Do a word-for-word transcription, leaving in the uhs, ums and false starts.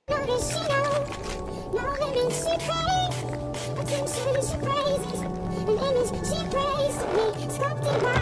Notice she knows no limits, she craves attention, she praises an image she prays to me, sculpted by